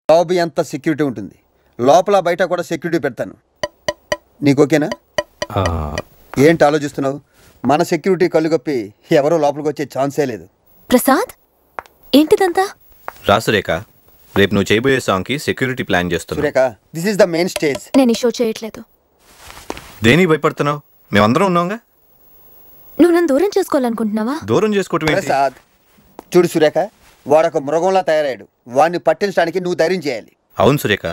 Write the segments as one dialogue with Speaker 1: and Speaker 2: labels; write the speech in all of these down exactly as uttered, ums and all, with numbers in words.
Speaker 1: Lobby అంతా security ఉంటుంది, లోపల బయట కూడా సెక్యూరిటీ పెడతాను. నీకు ఓకేనా? ఏంటి ఆలోచిస్తున్నావు? మన సెక్యూరిటీ కళ్ళు కప్పి ఎవరో లోపలికి వచ్చే ఛాన్సే లేదు.
Speaker 2: ప్రసాద్ ఏంటిదంతా?
Speaker 3: రాసురేఖ, రేపు నువ్వు చేయబోయే సాంగ్ కి సెక్యూరిటీ ప్లాన్ చేస్తున్నావు.
Speaker 1: Surekha, this is the main stage.
Speaker 2: నేను ఈ షో చేయట్లేదు.
Speaker 3: దేనికి భయపడుతున్నావు? మేమందరం ఉన్నాంగా.
Speaker 2: నువ్వు నన్ను దూరం చేసుకోవాలనుకుంటున్నావా?
Speaker 3: దూరం చేసుకోవటం ఏంటి?
Speaker 1: ప్రసాద్ చూడు సురేఖ, వాడొక మృగంలా తయారయ్యాడు. వాడిని పట్టించడానికి నువ్వు ధైర్యం చేయాలి.
Speaker 3: అవును సురేఖ.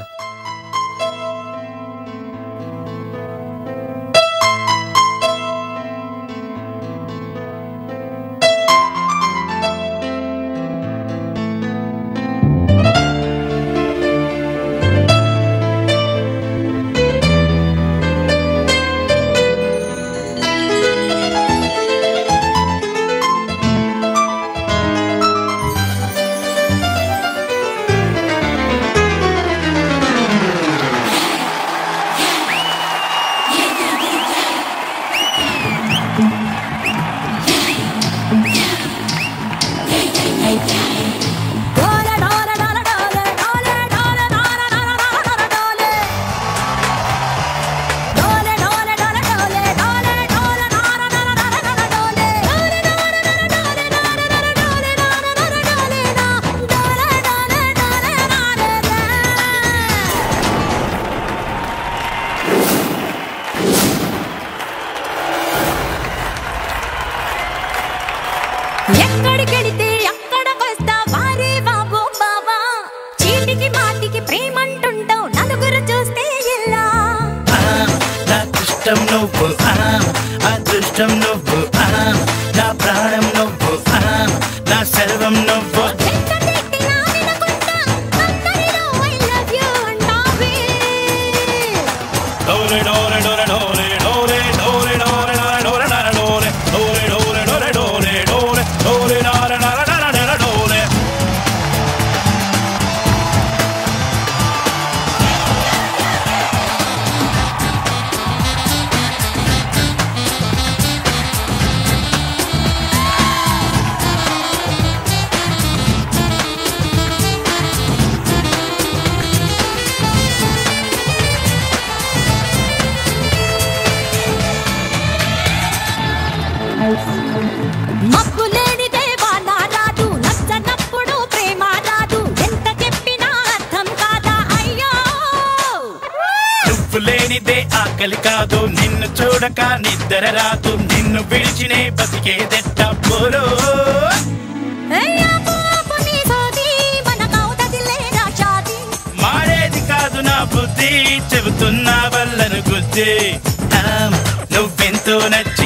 Speaker 4: నువ్వెంతో నచ్చి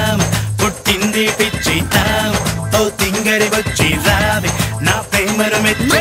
Speaker 4: పుట్టింది పిచ్చి ఓ తింగరి వచ్చి రావి నా ప్రేమను మెచ్చి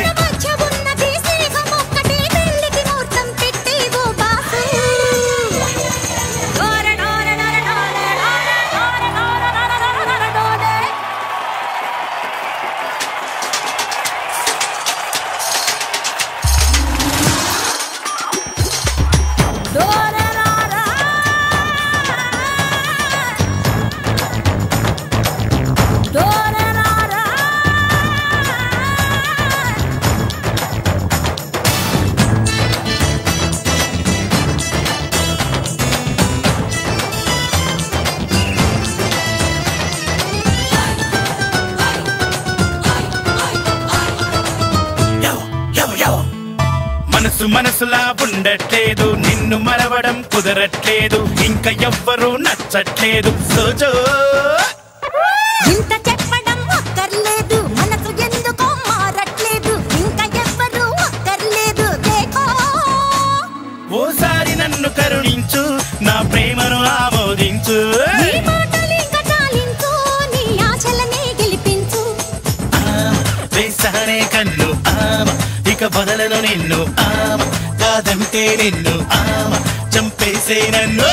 Speaker 4: మనసులా ఉండట్లేదు, నిన్ను మరవడం కుదరట్లేదు, ఇంకా ఎవ్వరూ నచ్చట్లేదు. సోచో ఇంత చెప్పడం ఒక్కర్లేదు, మనసు ఎందుకో మారట్లేదు, ఇంకా ఎవ్వరూ ఒక్కర్లేదు. ఓసారి నన్ను కరుణించు, నా ప్రేమను ఆమోదించు, నీ ఆశలనే గెలిపించు. వేసానే కన్ను ఇక బదలను నిన్ను ఆమ, కాదంటే నిన్ను ఆమ, చంపేసే నన్ను.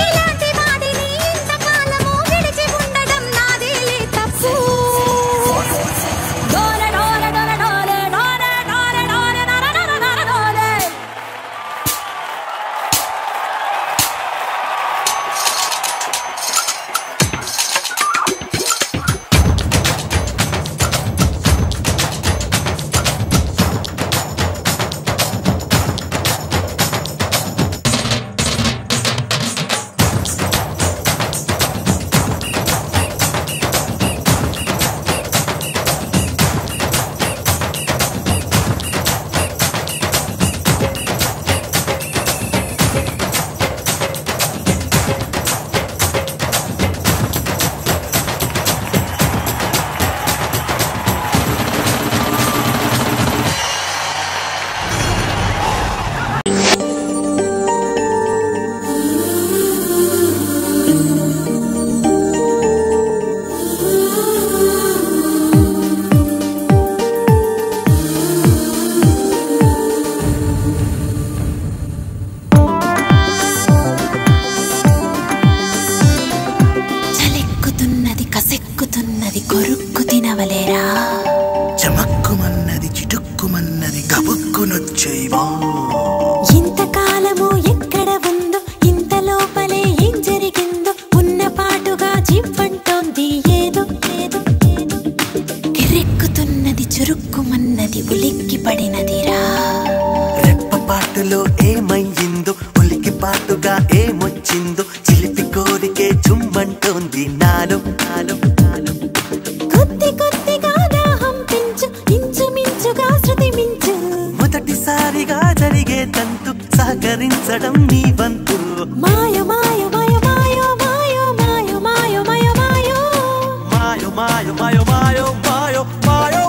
Speaker 4: మనసులో ఏమయ్యిందో ఉలికి పాటుగా ఏమొచ్చిందో చిలిపి కోరికే చుమ్మంటోంది నాలో నాలో నాలో
Speaker 5: కొద్ది కొద్దిగా దాహం పెంచు ఇంచుమించుగా శృతి మించు
Speaker 4: మొదటిసారిగా జరిగే తంతు సహకరించడం నీ వంతు
Speaker 5: మాయ మాయ మాయ మాయ మాయ మాయ మాయ మాయ మాయ
Speaker 4: మాయో మాయో మాయో మాయో మాయో మాయో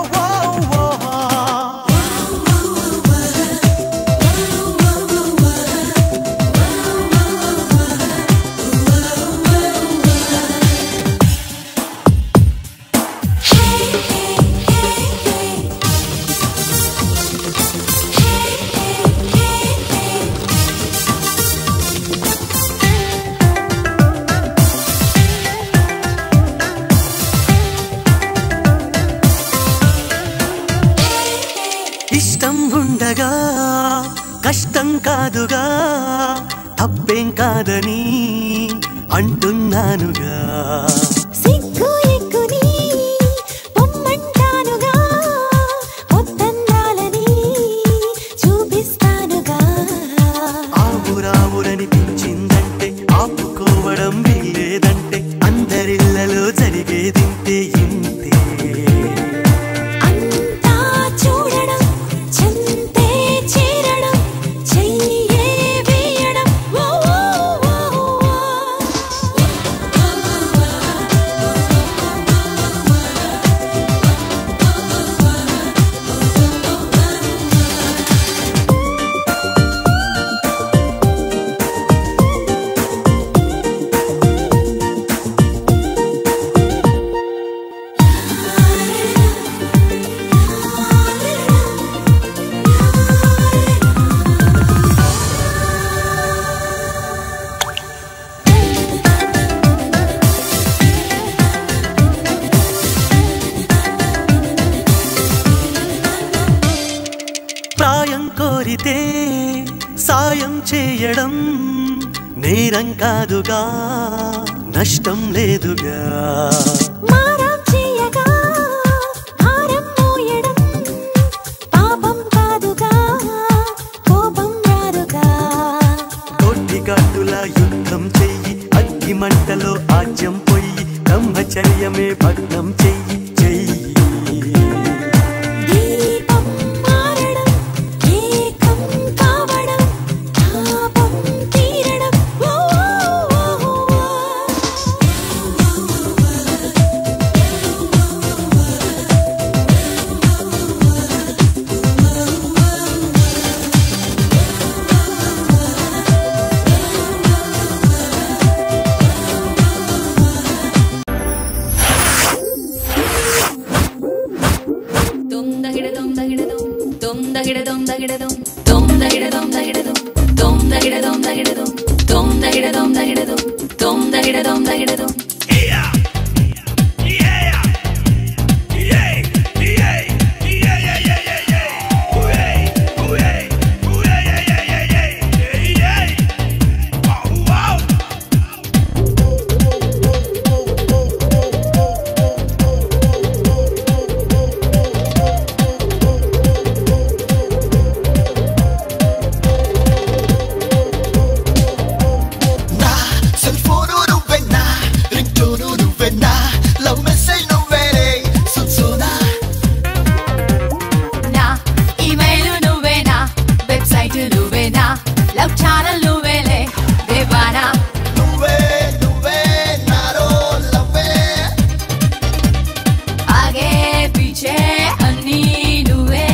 Speaker 4: ఇష్టం ఉండగా కష్టం కాదుగా తప్పేం కాదని అంటున్నానుగా
Speaker 5: సిగ్గు ఎక్కుని పొమ్మంటానుగా పొద్దందాలని చూపిస్తానుగా
Speaker 4: ఆవురావురనిపించిందంటే ఆపుకోవడం వీలేదంటే అందరిళ్లలో జరిగేదింతే ఇంతే
Speaker 5: అంతా చూడడం చెంతే చేరడం చెయ్యే వేయడం ఓ ఓ ఓ
Speaker 4: ప్రాయం కోరితే సాయం చేయడం నేరం కాదుగా నష్టం లేదుగా
Speaker 5: మారం చేయగా భారం మోయడం పాపం కాదుగా కోపం రాదుగా
Speaker 4: కొట్టి గట్టుల యుద్ధం చెయ్యి అగ్గి మంటలో ఆజ్యం పొయ్యి బ్రహ్మచర్యమే భగ్నం చెయ్యి చెయ్యి
Speaker 5: దీపం మారడం ఏకం కావడం తాపం తీరడం ఓ ఓ ఓ
Speaker 6: Dum da gida dum da gida dum dum da gida dum da gida dum dum da gida dum da gida dum dum da gida dum da gida dum dum da gida dum da gida dum dum da gida dum da gida dum నా email నువ్వేనా website నువ్వేనా love channel నువ్వేలే దేవానా ఆగే పీచే అన్నీ నువ్వే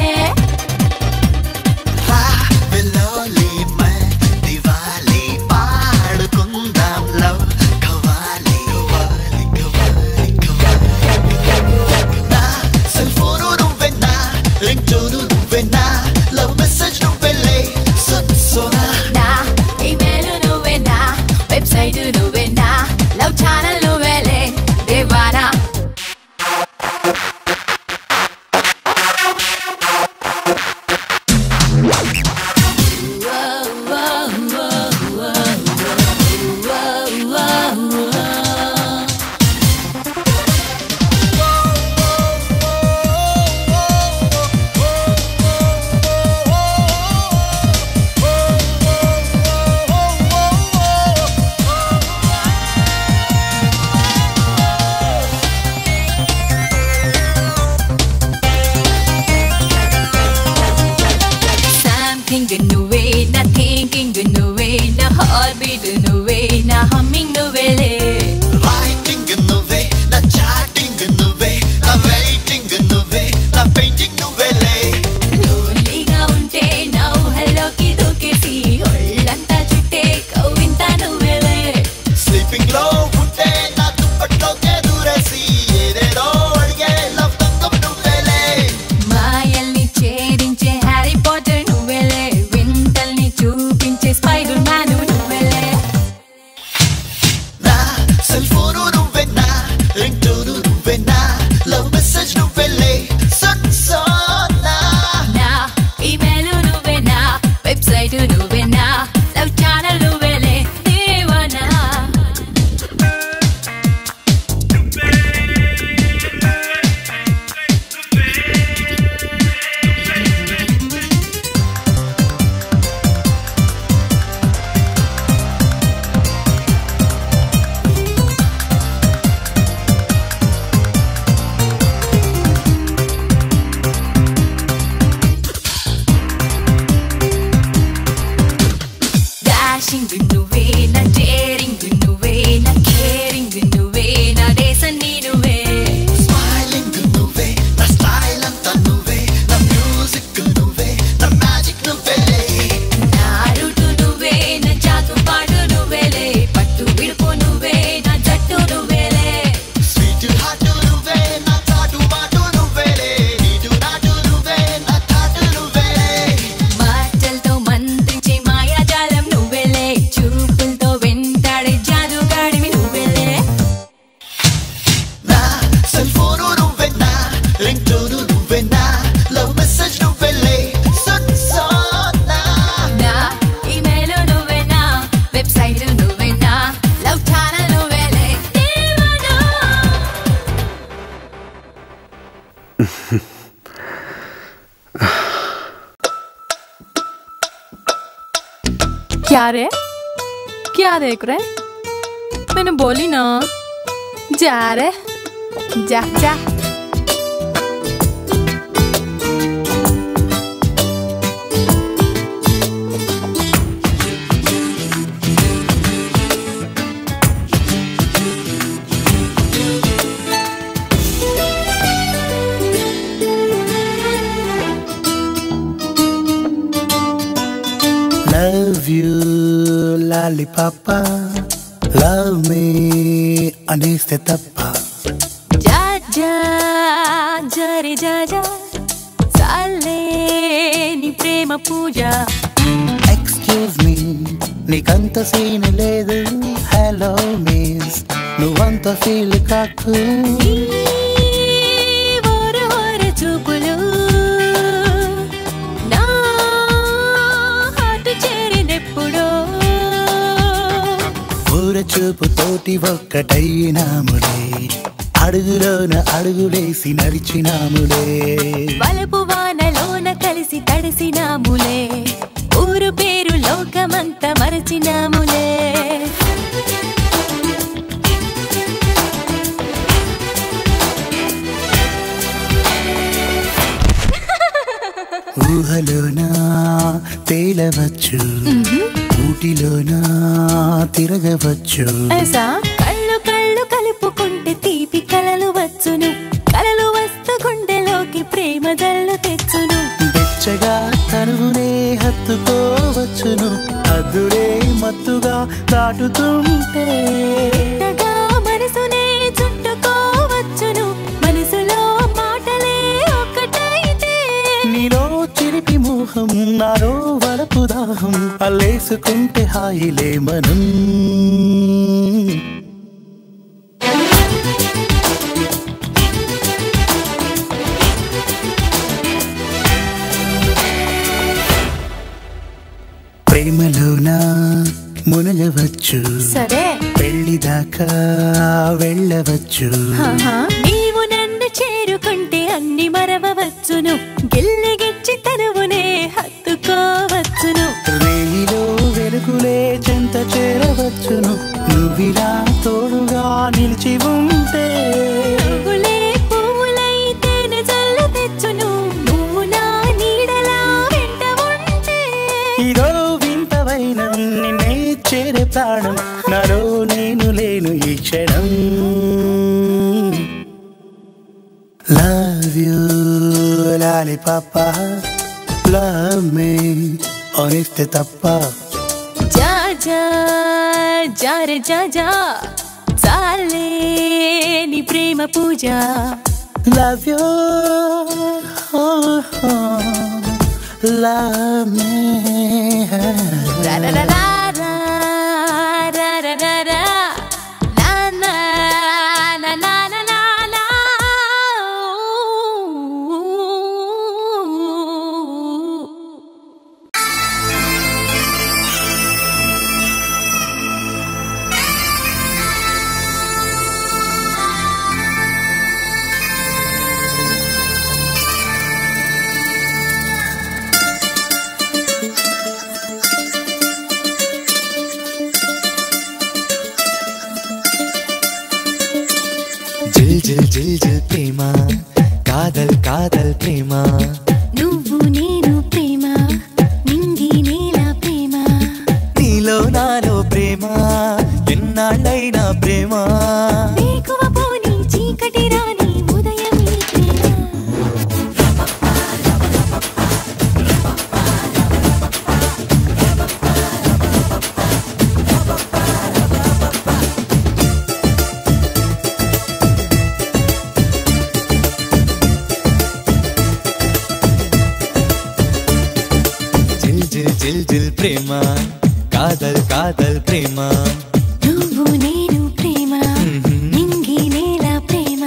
Speaker 6: నా Writing నువ్వే నా thinking నువ్వే నా heartbeat నువ్వే నా humming నువ్వేలే
Speaker 4: Writing నువ్వే నా chatting నువ్వే నా waiting నువ్వే నా painting నువ్వేలే
Speaker 6: లోన్లీగా ఉంటే నా ఊహల్లోకి దూకేసి ఒళ్ళంతా చుట్టే కవ్వింత నువ్వేలే
Speaker 4: Sleeping లో ఉంటే నా దుప్పట్లోకే దూరేసి ఏదేదో అడిగే love తంగం నువ్వేలే
Speaker 6: మాయల్ని ఛేదించే హ్యారీ పాటర్ నువ్వేలే వింతల్ని చూపించే స్పైడర్ మ్యాన్ నువ్వేలే
Speaker 4: నా సెల్ ఫోన్ నువ్వే నా రింగ్ టోన్ నువ్వే నా లవ్ మెసేజ్ నువ్వేలే సక్సోనా
Speaker 6: నా ఈమెయిల్ నువ్వే నా వెబ్సైట్ నువ్వే నా లవ్ ఛానల్ నువ్వేలే దేవనా డాషింగ్ నువ్వే నా డేరింగ్ నువ్వే నా కేరింగ్ నువ్వే నా డేస్ అన్నీ నువ్వే
Speaker 4: స్మైలింగ్ నువ్వే నా స్టైల్ అంతా నువ్వే నా మ్యూజిక్ నువ్వే నా మ్యాజిక్ నువ్వేలే
Speaker 6: నా రూటు నువ్వే నా జాతు పాటు నువ్వేలే పట్టు విడుపు నువ్వే నా జట్టు నువ్వేలే
Speaker 4: స్వీట్ హార్ట్ నువ్వే నా తాటు మాటు నువ్వేలే నీటు నాటు నువ్వే నా తాటు నువ్వేలే
Speaker 6: మాటలతో మంత్రించే మాయాజాలం నువ్వేలే చూపులతో వెంటాడే జాదుగాడివి నువ్వేలే
Speaker 4: నా సెల్ ఫోన్ నువ్వే నా రింగ్ టోన్ నువ్వే నా లవ్ మెసేజ్ నువ్వేలే సక్సోనా
Speaker 6: నా ఈమెయిల్ నువ్వే నా వెబ్సైట్ నువ్వే నా లవ్ ఛానల్ నువ్వేలే దేవనా
Speaker 7: क्या रे क्या देख रहे मैंने बोली ना जा रे जा जा
Speaker 8: Love you, lollipapa. Love me, అనేస్తే తప్ప.
Speaker 7: जा जा जा रे जा जा साले नी प्रेम पूजा
Speaker 8: Excuse me, నీకంత సీన్ లేదు. Hello miss, నువ్వంత ఫీల్ కాకు.
Speaker 7: ఈ ఓర ఓర చూపులు నా హార్ట్ చేరినెప్పుడో
Speaker 8: ఊర చూపు తోటి ఒక్కటైనాములే, అడుగులోన అడుగులేసి నడిచినాములే.
Speaker 7: వలపు వానలోన కలిసి తడిసినాములే ఊరు పేరు లోకమంతా మరచినాములే
Speaker 8: ఊహలోనా తేలవచ్చు, ఊటిలోనా తిరగవచ్చు.
Speaker 7: ऐसा కళ్ళు కళ్ళు కలుపుకుంటే తీపి కలలు వచ్చును, కలలు వస్తు గుండెలోకి ప్రేమ జల్లు తెచ్చును.
Speaker 8: వెచ్చగా తనువునే హత్తుకోవచ్చును, అద్దులే మత్తుగా దాటుతుంటే.
Speaker 7: ఎంతగా మనసునే చుట్టుకోవచ్చును, మనసులో మాటలే ఒకటైతే.
Speaker 8: నీలో చిలిపి మోహం నాలో వలపు దాహం, అల్లేసుకుంటే హాయిలే మనం. ప్రేమలోనా మునగవచ్చు,
Speaker 7: సరే
Speaker 8: పెళ్లి దాకా వెళ్ళవచ్చు.
Speaker 7: ఆహా. నీవు నన్ను చేరుకుంటే అన్ని మరవవచ్చును, గిల్లిగిచ్చి తనువునే హత్తుకోవచ్చును.
Speaker 8: రేయిలో వెలుగులే చెంత చేరవచ్చును, నువ్విలా తోడుగా నిలిచి ఉంటే.
Speaker 7: రంగులే పువ్వులైతేనే జల్లు తెచ్చును, నువ్వు నా నీడలా వెంట ఉంటే.
Speaker 8: ఇదో వింతవైన నిన్నే చేరే ప్రాణం నాలో నేను లేను ఈ క్షణం Love you, lollipapa. Love me, honeste tappa.
Speaker 7: जा जा जा रे जा जा चाले नी प्रेम पूजा
Speaker 8: Love you, oh, oh. Love me.
Speaker 7: ra ra ra ra ra ra ra ra ra na na na na na na na
Speaker 9: జిల్ జిల్ జిల్ జిల్ ప్రేమ కాదల్ కాదల్ ప్రేమ
Speaker 7: నువ్వు నేను ప్రేమ నింగి నేల ప్రేమ
Speaker 9: నీలో నాలో ప్రేమ ఎన్నాళ్ళైనా ప్రేమ
Speaker 7: వేకువ పోని చీకటి రాని ఉదయం ఈ ప్రేమ
Speaker 9: జిల్ జిల్ జిల్ జిల్ ప్రేమ కాదల్ కాదల్ ప్రేమ
Speaker 7: నువ్వు నేను ప్రేమ నింగి నేల ప్రేమ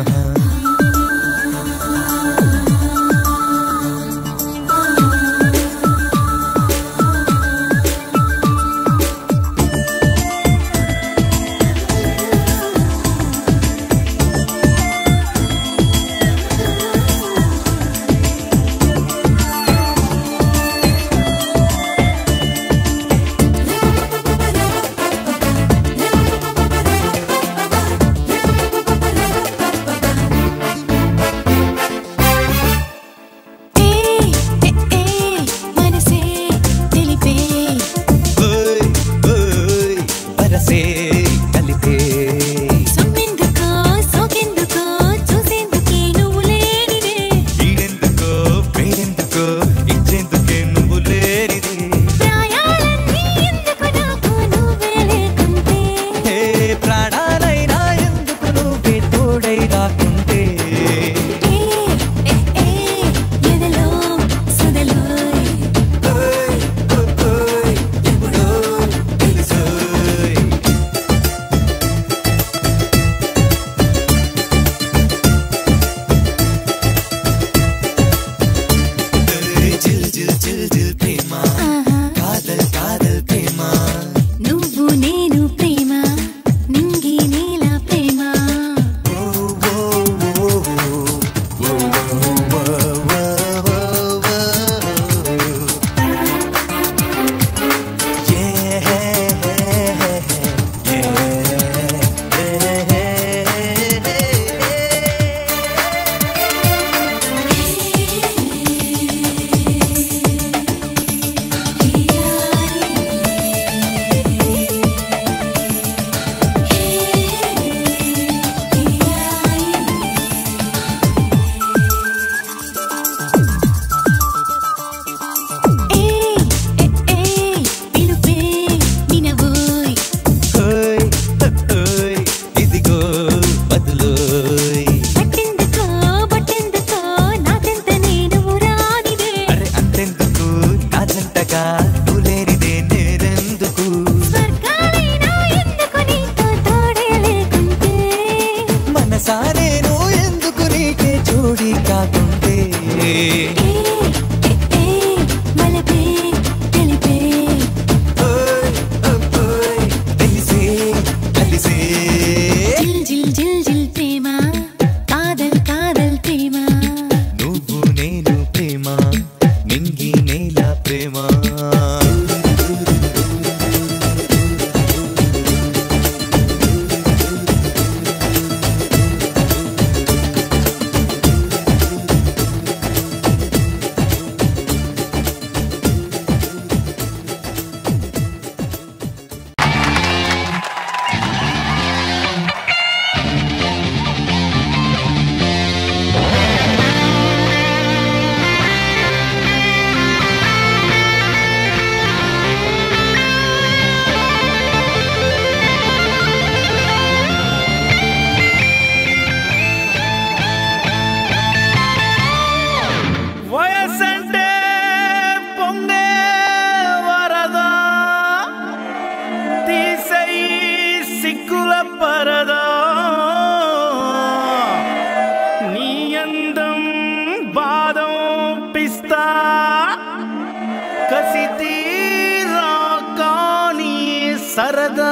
Speaker 7: ఏ ఏ ఏ మనసే తెలిపే
Speaker 9: ఓయ్ ఓయ్ వరసే కలిపే
Speaker 7: సొమ్మెందుకో సోకెందుకో చూసేందుకే నువ్వు లేనిదే
Speaker 9: ఈడెందుకో పేరెందుకో ఇచ్చేందుకే నువ్వు లేనిది
Speaker 7: ప్రాయాలన్నీ ఎందుకు నాకు నువ్వే లేకుంటే
Speaker 9: హే ప్రాణాలైనా ఎందుకు నువ్వే తోడై రాకుంటే
Speaker 7: ఏ ఏ ఏ ఎదలో సుదలోయ్
Speaker 9: ఓయ్ ఓయ్ ఎప్పుడో తెలుసోయ్ జిల్ జిల్ జిల్ జిల్ ప్రేమ కాదల్ కాదల్ ప్రేమ
Speaker 7: నువ్వు నేను ప్రేమ నింగి నేల ప్రేమ
Speaker 9: Yeah.
Speaker 8: వరద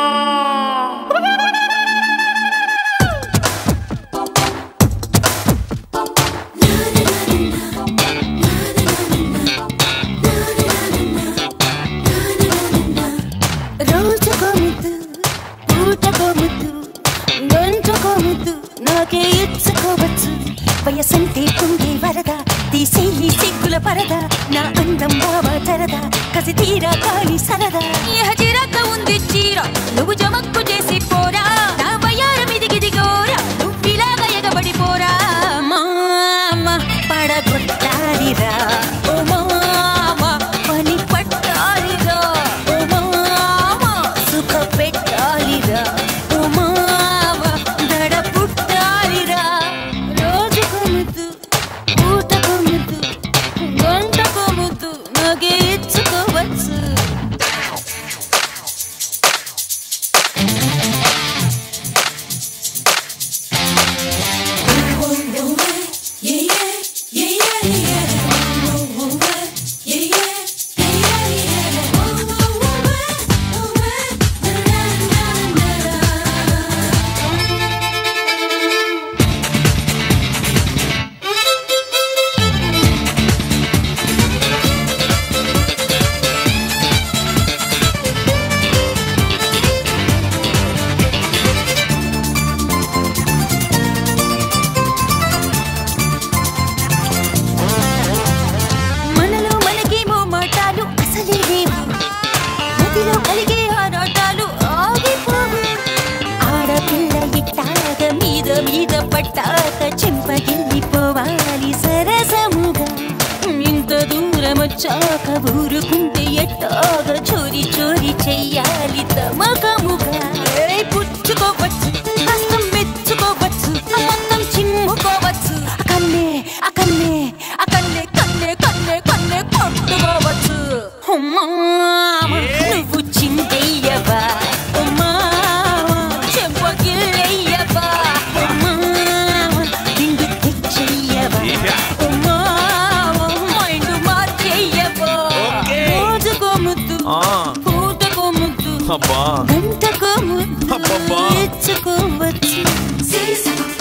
Speaker 5: రోజుకో ముద్దు పూటకో ముద్దు గంటకో ముద్దు నాకే ఇచ్చుకోవచ్చు వయసంటే కుంగే వరద తీసేయి సిగ్గుల పరద నా అందం బావా తరదా కసి తీరా కాలి సరదా చిరాక ఉంది చీర నువ్వు జమక్కు చేసి పోరా నా వయారం ఇదిగిదిగోరా నువ్విలాగా ఎగబడిపోరా మామ పడగొట్టాలిరా ఓ మామ పని పట్టాలిరా ఓ మామ సుఖ పెట్టాలిరా ఓ మామ దడ పుట్టాలిరా రోజుకు ముద్దు పూటకు ముద్దు గంటకు ముద్దు నాకే ఇచ్చుకోవచ్చు మనలో మనకేమో మాటలు అసలే లేవు మదిలో కలిగే ఆరాటాలు ఆగిపోవు ఆడపిల్ల ఇట్టాగ మీద మీద పట్టాక చెంపగిల్లిపోవాలి సరసముగా ఇంత దూరం వచ్చాక ఊరుకుంటే ఎట్టాగ చోరీ చోరీ చెయ్యాలి తమకముగా ఏయ్ పుచ్చుకోవచ్చు కష్టం మెచ్చుకోవచ్చు మొత్తం చిమ్ముకోవచ్చు కన్నే అకన్నే అకన్నే కన్నే కన్నే కన్నే కొట్టుకోవచ్చు మామ నువ్వు చిందెయ్యవా మామ చెంపగిల్లెయ్యవా మామ తిండి తెచ్చెయ్యవా మామ మైండ్ మార్చెయ్యవా రోజుకో ముద్దు పూటకో ముద్దు గంటకో ముద్దు ఇచ్చుకోవచ్చు